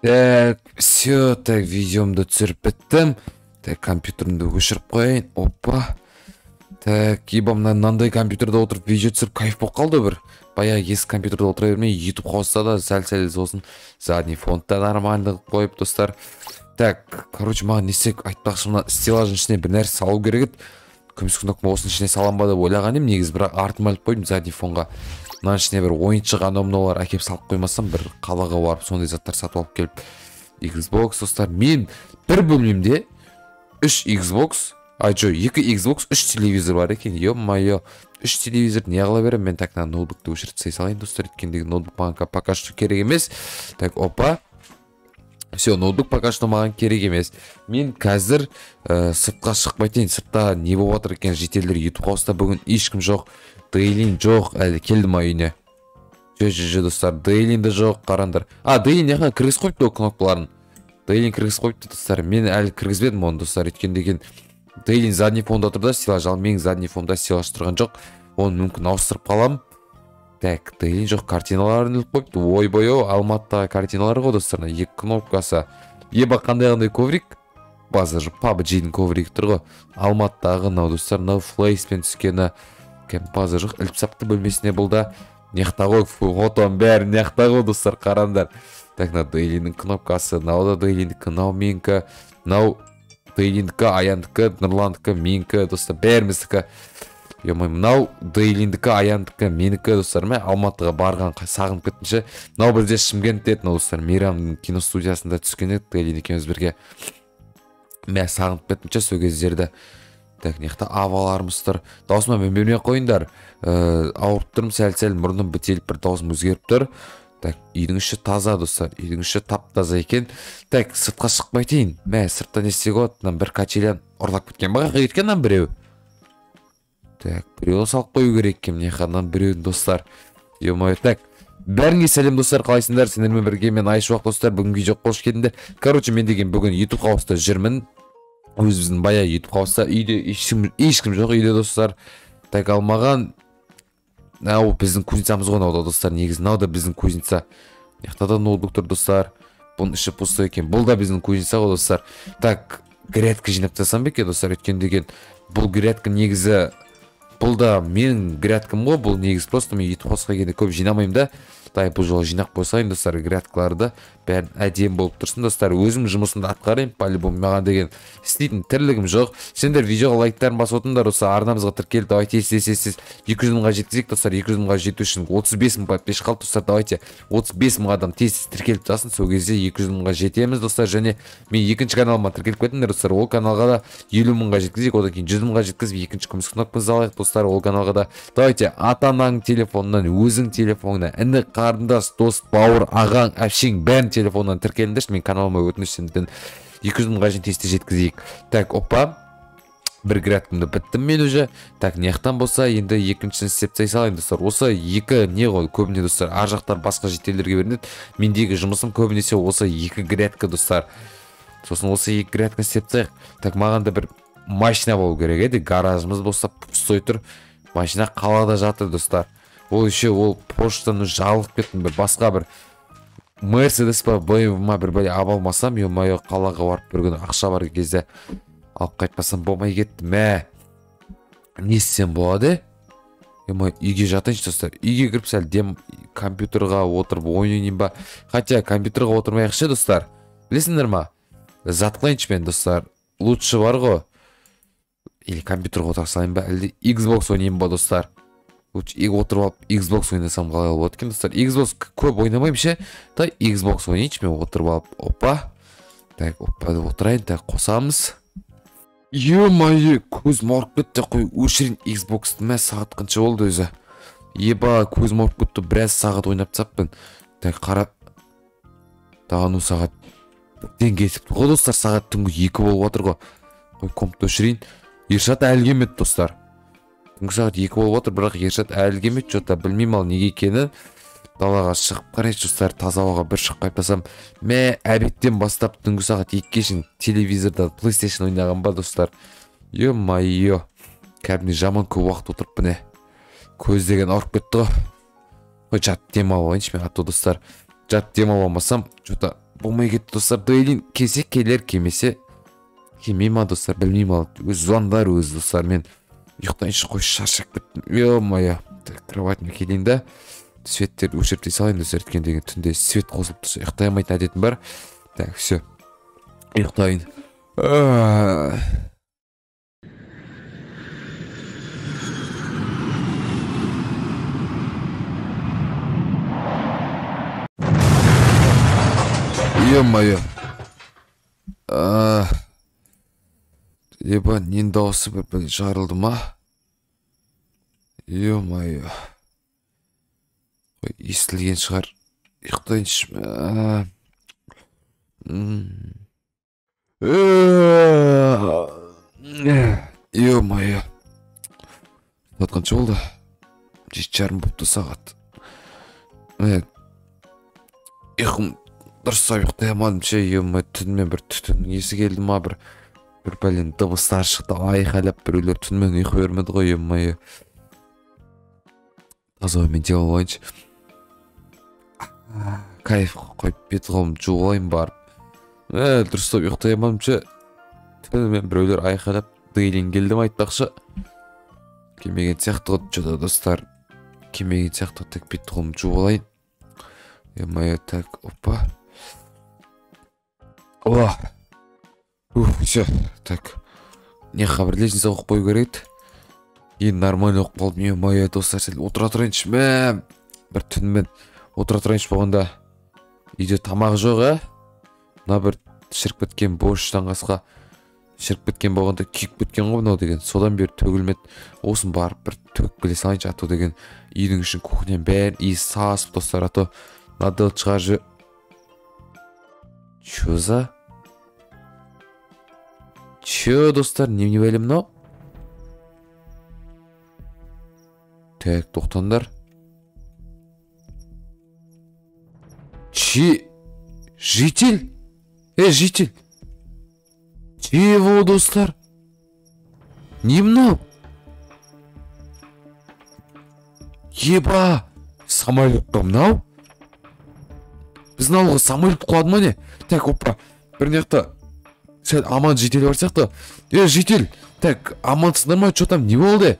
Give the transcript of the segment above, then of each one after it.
Так, все, так, видеомды түсіріп біттім. Так, компьютерімді өшіріп қояйын. Опа. Так, еба мынандай компьютерде отырып видео түсіріп кайф болып қалды бір. Баяғы ескі компьютерде отыра бермей, YouTube қосса да сәл-сәл болсын. Задний фонд да нормальды қойып, достар. Так, короче, маған не істеп айтпақшы, мына стеллаждың ішіне бір нәрсе салу керек еді. Күміс кнопка осының ішіне салам ба деп ойлаған едім, негізі бірақ артыма іліп қойдым задний фонға. Мынаның ішіне бір ойыншық анау-мынаулар әкеп салып қоймасам, бір қалаға барып сондай заттар сатып алып келіп. Xbox, достар, мен бір бөлмемде 3 Xbox, ай жо, 2 Xbox, 3 телевизор бар екен. Ё-майо, 3 телевизор не қыла берем? Мен так ноутбукты өшіріп тастай салайын, достар, өткендегі ноутбук маған пока что керек емес. Так, опа. Все, ноутбук пока что маған керек емес. Мен қазір сыртқа шықпайтын, сыртта не болып жатыр екен, жетелдер YouTube қауыста бүгін ешкім жоқ, Дейлин жоқ, әлі келдім үйіне. Жо, достар, Дейлин де жоқ, қарандар. Дейлин яққа кіргіз қойыпты ол кнопкаларын. Дейлин кіргіз қойыпты, достар, мен әлі кіргізбедім оны, достар, өткен деген Дейлин задний фонда тұрда, стеллаж, ал менің задний фонда стеллаж тұрған жоқ. Оны мүмкін ауыстырып қалам. Так, Дейлин жоқ, картиналарын іліп қойыпты. Ой-бойо, Алматыдағы картиналары ғой, достар, 2 кнопкасы. Еба қандай коврик? Базар PUBG-дің коврик тұр ғой. Алматыдағы, достар, флейспен түскені. Базар жоқ, іліп сапты бөлмесіне бұл да. Неқта ғой, фотоның бәрі неқта ғой, достар, қарандар. Так, Дейлиннің кнопкасы, да Дейлиндікі, менікі, Дейлиндікі, Аяндікі, Нұрландікі, менікі, достар, бәріміздікі. Мынау Дейлиндікі, Аяндікі, менікі, достар, мен Алматыға барған сағынып кеттінші. Бірде Шымкентте еді, достар, Мейрамның киностудиясында түскен еді, Дейлин екеуміз бірге. Мен сағынып кеттінші сол кездерді. Так, неқта аваларымыз тұр. Даусыма мен бермей қойындар. Ауырып тұрмын, сәл-сәл мұрным бітеліп бір даусым өзгеріп тұр. Так, үйдің іші таза, достар. Үйдің іші тап-таза екен. Так, сыртқа шықпайтын. Мә, сыртта не істеуге болады? Бір качелян ұрлап кеткен. Баға кеткен біреу. Так, біреуін салып қою керек екен. Неқаннан біреуін, достар. Ё-мое, так. Бәріңе сәлем, достар, қалайсыңдар? Сендермен бірге мен Айшуақ, достар, бүгін видео қош келдіңдер. Короче, мен деген бүгін YouTube қауыста жүрмін. Өзіміздің бая YouTube қауыста үйде ешкім жоқ үйде, достар. Так, алмаған біздің кузницамыз ғой, науда, достар, негізі науда біздің кузница. Яқтада ноутбук тұр, достар. Бұның іші пустой екен. Бұл да біздің кузница ғой, достар. Так, грядка жинап тастасам ба екен, достар, өткен деген бұл грядка негізі бұл да менің грядкам ғой, бұл негізі просто мен YouTube қосқа келгенде көп жинамаймын да. Так, бұл жолы жинап қойсайын, достар, грядкаларды бәрін әдем болып тұрсын, достар. Өзім жұмысымды атқарайын, по-любому маған деген істейтін тірлігім жоқ. Сендер видеоға лайктарын басып отырыңдар, осы арнамызға тіркел, давайте тез 200 мыңға жеткізейік, достар. 200 мыңға жету үшін 35 мың подписчик қалды, достар. Давайте 35 мың адам тез тіркеліп тасын, сол кезде 200 мыңға жетеміз, достар. Және мен екінші каналыма тіркеліп кетіңдер, достар. Ол каналға да 50 мыңға жеткізейік, одан кейін 100 мыңға жеткізіп екінші күміс кнопкамызды алайық, достар. Ол каналға да давайте ата-анаң телефонынан, өзің телефонына, іні, қарындас, дос, бауыр, ағаң, әпшең бәрін телефоннан тіркеліңдерші. Мен каналыма өтінішімден 200 мыңға тез жеткізейік. Так, опа, бір грядкамды біттім мен уже. Так, неқтан болса енді екіншісін істеп салайын, достар. Осы екі не ғой, көбіне, достар, ар жақтар басқа жетелерге берінеді. Мендегі жұмысым көбінесе осы екі грядка, достар. Сосын осы екі грядканы істеп тастайық. Так, маған да бір машина болу керек еді. Гаражымыз болса пустой тұр. Машина қалада жатыр, достар. Ол еще ол поштаны жалып кеттім, бір басқа бір Мерседес па, ма бір бәле абалмасам, ё-майо, қалаға барып бір күні ақша бар кезде алып қайтпасам болмай кетті. Мә, не істесем болады? Ё-майо, үйге жатайыншы, достар. Үйге кіріп сәл дем компьютерға отырып ойнайын ба? Хотя компьютерға отырмайықшы, достар. Білесіңдер ма? Затқылайыншы мен, достар. Лучше бар ғой. Или компьютерға отыра салайын ба? Әлде Xbox ойнайын ба, достар? Отырып алып Xbox ойнасам қалай болады екен, достар. Xbox көп ойнамаймын ше. Так, Xbox ойнайыншы мен отырып алып. Опа. Так, опа деп отырайын. Так, қосамыз. Ё-майо, көзім ауырып кетті. Қой, өшірін Xbox-ты. Мә, сағат қанша болды өзі? Еба, көзім ауырып кетті. Біраз сағат ойнап таппын. Так, қара. Тағану сағат ден кетіпті ғой, достар. Сағат түнгі 2 болып отыр ғой. Қой, компты өшірейін. Ершат әлі келмеді, достар. Түнгі сағат 2 болып отыр, бірақ Ершат әлі келмеді, жота білмеймін ал неге екені. Далаға шығып қарайшы, достар, таза ауаға бір шығып қайтпасам. Мә, әбеттен бастап түнгі сағат 2-ге шейін телевизорда PlayStation ойнаған ба, достар. Ё-майо, кәдімгі жаман көп уақыт отырып, көз деген ауырып кетті ғой. Ой, жат демалып алайыншы мен, достар. Жат демалып алмасам, жота болмай кетті достар. Дуэлин келсе келер, келмесе келмей ма достар, білмеймін. Ал өз звондар өз достар. Мен ұйықтайыншы, қой шаршап кеттім. Ё-моё. Кроватьіме келейін да светтерді өшіріп салайын достар. Өткен деген түнде свет қосылып тұрса ұйықтай алмайтын әдетім бар. Так, все. Ұйықтайын. Ё-моё. Еба, нен дауысы бір жарылды ма? Ё-моё. Ой, естілген шығар. Ұйықтайыншы. Ё-моё. Атқанша болды? 7:30 болыпты сағат. Ұйқым дұрыстап ұйықтай алмадым ше. Ё-моё, түнімен бір түтін есі келді ма, бір бәлен дыбыстар шықты, айқайлап біреулер түнімен ұйқы бермеді ғой. Ё-моё. Таза оймен дел алайыншы. Кайф қойып бет қолым жуып алайын барып. Дұрыстап ұйықтай алмадым ше. Түнімен біреулер айқайлап Дуэлин келдім айтпақшы. Келмеген сияқты ғой жода достар. Келмеген сияқты тек бет қолым жуып алайын. Ё-моё, так, опа. О! Все, так. Не хабарлесін оқып қою керек. Енді нормально оқып қалдым. Ё-моё, достар, сәл отыра тұрайыншы. Бір түнімен отыра тұрайыншы болғанда үйде тамақ жоқ, мына бір шіріп кеткен бош таңғасқа шіріп кеткен болғанда күйіп кеткен ғой мынау деген. Содан бері төгілмеді. Осын барып бір төгіп келе салайыншы, ато деген үйдің ішін кухняның бәрін иіс сасып достар. Ато надо шығар. Чё за? Чё, достар, не бәлі мынау? Так, тоқтандар. Житель? Житель. Чего, достар? Не мынау? Еба, самолет па мынау? Біздің ауылға самолет құлады ма не? Так, опа, бірнеқті сәл аман житель бар сияқты. Житель, так, амансыңдар ма? Чё там, не болды?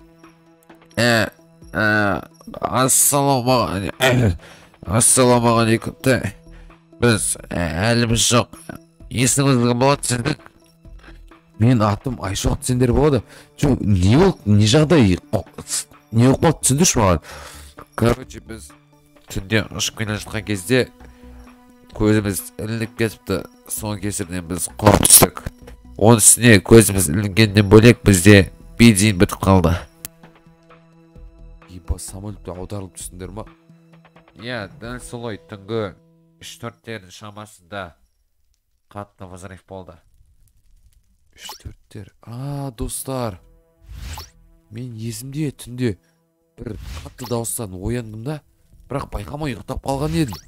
Ассалаумағалейкум. Біз әліміз жоқ. Есіңізге болады сендік? Мен атым Айшоқ сендер болады. Не болды? Не жағдай? Не болып қалды түсіндірші маған? Короче, біз түнде ұшып келе жатқан кезде көзіміз ілініп кетіпті. Соның кесірінен біз қорқып түстік. Оның үстіне көзіміз ілінгеннен бөлек бізде бензин бітіп қалды. Еба, самолетті аударылып түсіндер ма? Дәл солай түнгі 3-4-тердің шамасында қатты взрыв болды. 3-4-тер. Достар. Мен есімде түнде бір қатты дауыстан ояндым да, бірақ байқамай ұйықтап қалған едім.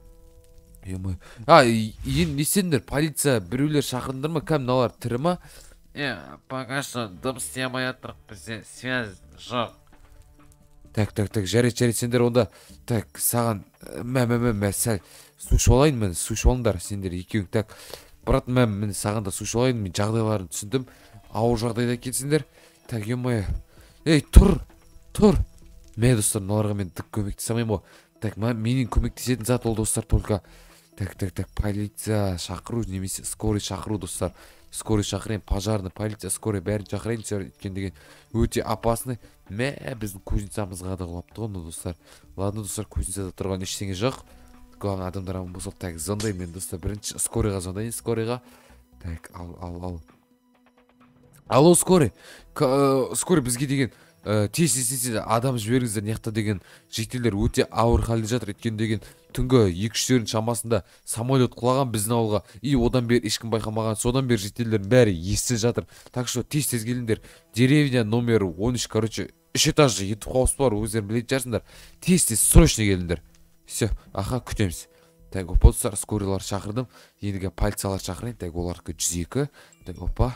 Енді не сендер, полиция біреулер шақырыңдар ма? Кәм налар тірі ма? Пока что дым істемей жатырық, бізде связь жоқ. Так, жарет сендер онда. Так, саған сәл су ішіп алайын, мен су ішіп алыңдар сендер екеуің. Так, брат, мен саған да су ішіп алайын, мен жағдайларын түсіндім. Ауыр жағдайда келсеңдер. Так, ё-моё. Тұр. Мен достар, мыналарға мен дық көмектесе алмаймын ғой. Так, менің көмектесетін зат ол достар только. Так, полиция шақыру немесе скорый шақыру достар. Скорый шақырайын, пожарный, полиция, скорый бәрін шақырайын, өткен деген өте опасный. Біздің кузницамызға да құлапты ғой достар. Ладно достар, кузницада тұрған ештеңе жоқ. Көған адамдар аман болса. Так, звондай мен достар, бірінші скорыйға звондайын, скорыйға. Так, ал. Алло, скорый. Скорый бізге деген тез адам жіберіңіздер, неқта деген жителер өте ауыр халде жатыр. Өткен деген түнгі 2-3-тердің шамасында самолет құлаған біздің ауылға. Одан бері ешкім байқамаған. Содан бері жителердің бәрі естіп жатыр. Так что тез келіңдер. Деревня номер 13, короче, 3 этажды етіп қауыс бар, өздерің білетін жарсыңдар. Тез срочно келіңдер. Все, күтеміз. Так, опа, достар, скорыйлар шақырдым. Ендіге полициялар шақырайын. Так, олардікі 102. Так, опа.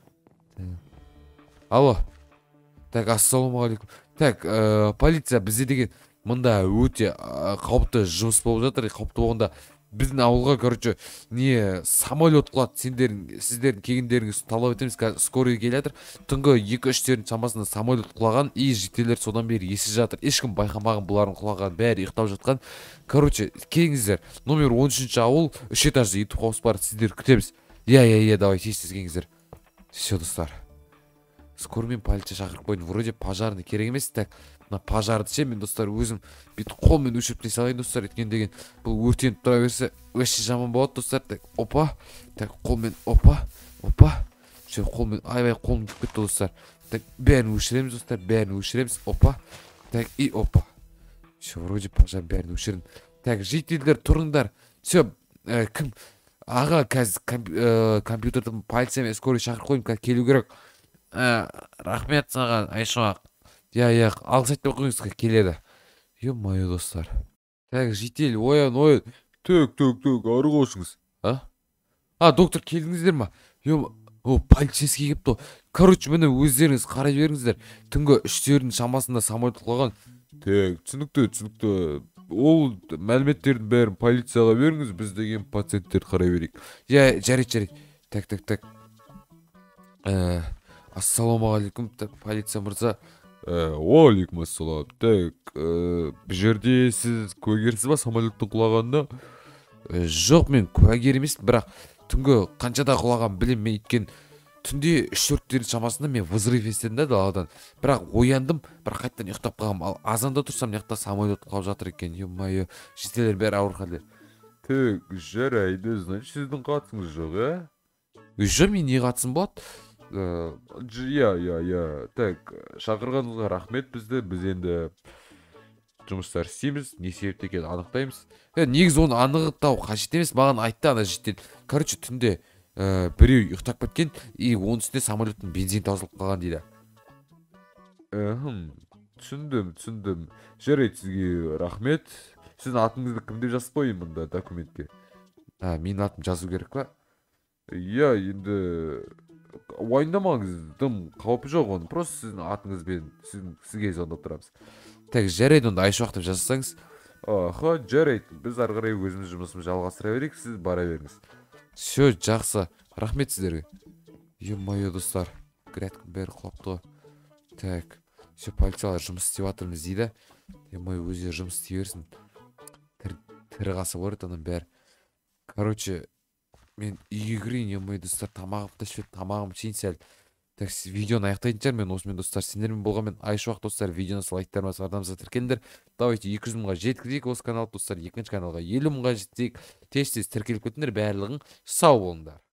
Алло. Так, ассалаумағалейкум. Так, полиция бізде деген мында өте қауіпті жұмыс болып жатыр. Қауіпті болғанда біздің ауылға короче не самолет құлады, сіздердің келгендеріңіз талап етеміз. Қазір скорый келе жатыр. Түнгі 2-3-тердің шамасында самолет құлаған, и жителер содан бері ессіз жатыр. Ешкім байқамаған бұлардың құлаған, бәрі ұйықтап жатқан. Короче, келіңіздер. Номер 13-ші ауыл, 3 этажды үй қауыс бар, сіздер күтеміз. Иә, давай, тез келіңіздер. Все, достар. Скорый мен полиция шақырып қойдым. Вроде пожарный керек емес. Так, мына пожарды ше мен достар өзім бүйтіп қолмен өшіріп салайын достар. Өткен деген бұл өртеніп тұра берсе өші жаман болады достар. Так, опа. Так, қолмен опа. Ше қолмен айбай қолым күйіп кетті достар. Так, бәрін өшіреміз достар, бәрін өшіреміз. Опа. Так, и опа. Ше вроде пожар бәрін өшірдім. Так, жителдер тұрыңдар. Все, кім аға қазір компьютерді полиция мен скорый шақырып қойдым, қазір келу керек. Рахмет саған, Айшуақ. Я, алғыс айтып қойыңыз, келеді. Ё-моё, достар. Так, житель, оян. Так, ары қошыңыз. Доктор, келдіңіздер ма? Полицейский кепті. Короче, мені өздеріңіз қарай беріңіздер. Түнгі 3-тердің шамасында самолет құлаған. Так, түсінікті. Ол мәліметтердің бәрін полицияға беріңіз, біз деген пациенттер қарай берейік. Я, жарайды. Так. Ассалаумағалейкум, полиция мырза. Уалейкум ассалам. Так, бұл жерде сіз куәгерсіз ба самолеттің құлағанына? Жоқ, мен куәгер емеспін, бірақ түнгі қаншада құлаған білем. Мен еткен түнде 3-4 шамасында мен взрыв естідім да даладан. Бірақ ояндым, бірақ қайттан ұйықтап қалғам. Ал азанда тұрсам, мына самолет құлап жатыр екен. Ё-моё, жителер бәрі ауырған. Так, жарайды, значит, сіздің қатысыңыз жоқ, Жоқ, мен не қатысым болады? Я. Так, шақырғаныңызға рахмет бізді. Біз енді жұмыстар істейміз. Не себепті екенін анықтаймыз. Негізі оны анықтау қажет емес. Маған айтты ана жеттен. Короче, түнде біреу ұйықтап кеткен, и оның үстіне самолеттің бензин таусылып қалған дейді. Түсіндім. Жарайды, сізге рахмет. Сіздің атыңызды кім деп жазып қойын мұнда документке? Менің атым жазу керек па? Я, енді уайымдамаңыз, дым қауіпі жоқ оның. Просто сіздің атыңызбен сізге звондап тұрамыз. Так, жарайды, онда Айшуақ деп жазсаңыз. Жарайды. Біз ары қарай өзіміз жұмысымызды жалғастыра берейік, сіз бара беріңіз. Все, жақсы. Рахмет сіздерге. Ё-моё, достар. Грядкің бәрі құлапты ғой. Так, все, полициялар жұмыс істеп жатырмыз дейді. Ё-моё, өздері жұмыс істей берсін. Тірі қасы бар еді анан бәрі. Короче, мен үйге кірейін, ё-моё, достар, тамағым ішейін сәл. Так, видеоны аяқтайтын шығар. Мен осымен достар, сендермен болғанмен Айшуақ достар, видеоны лайктарыңыз ардамызға тіркеліңдер. Давайте 200 мыңға жеткізейік осы канал достар, екінші каналға 50 мыңға жетсек, тез тіркеліп кетіңдер, барлығың сау болыңдар.